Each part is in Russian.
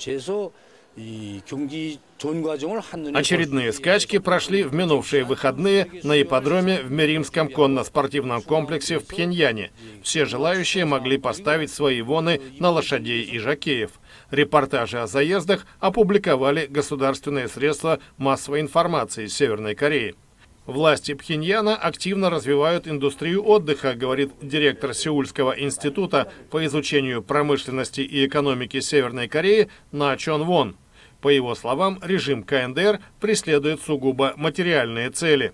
Очередные скачки прошли в минувшие выходные на ипподроме в Миримском конно-спортивном комплексе в Пхеньяне. Все желающие могли поставить свои воны на лошадей и жокеев. Репортажи о заездах опубликовали государственные средства массовой информации Северной Кореи. Власти Пхеньяна активно развивают индустрию отдыха, говорит директор Сеульского института по изучению промышленности и экономики Северной Кореи На Чон Вон. По его словам, режим КНДР преследует сугубо материальные цели.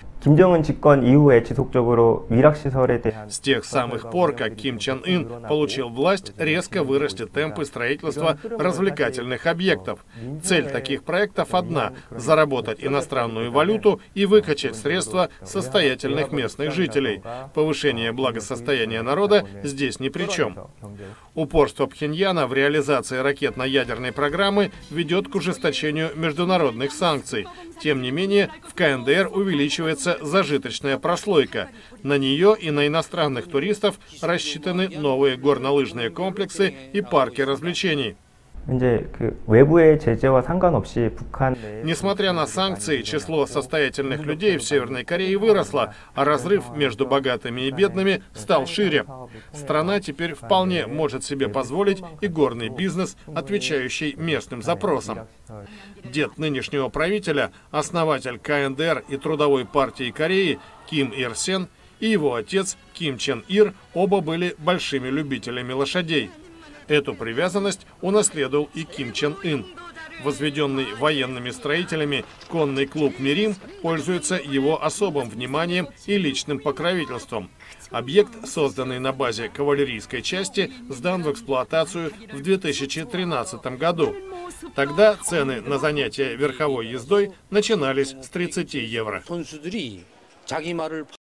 С тех самых пор, как Ким Чен Ын получил власть, резко выросли темпы строительства развлекательных объектов. Цель таких проектов одна – заработать иностранную валюту и выкачать средства состоятельных местных жителей. Повышение благосостояния народа здесь ни при чем. Упорство Пхеньяна в реализации ракетно-ядерной программы ведет к ужесточению международных санкций. Тем не менее, в КНДР увеличивается зажиточная прослойка. На нее и на иностранных туристов рассчитаны новые горнолыжные комплексы и парки развлечений. Несмотря на санкции, число состоятельных людей в Северной Корее выросло, а разрыв между богатыми и бедными стал шире. Страна теперь вполне может себе позволить и горный бизнес, отвечающий местным запросам. Дед нынешнего правителя, основатель КНДР и Трудовой партии Кореи Ким Ир Сен и его отец Ким Чен Ир оба были большими любителями лошадей. Эту привязанность унаследовал и Ким Чен Ын. Возведенный военными строителями конный клуб Мирим пользуется его особым вниманием и личным покровительством. Объект, созданный на базе кавалерийской части, сдан в эксплуатацию в 2013 году. Тогда цены на занятия верховой ездой начинались с 30 евро.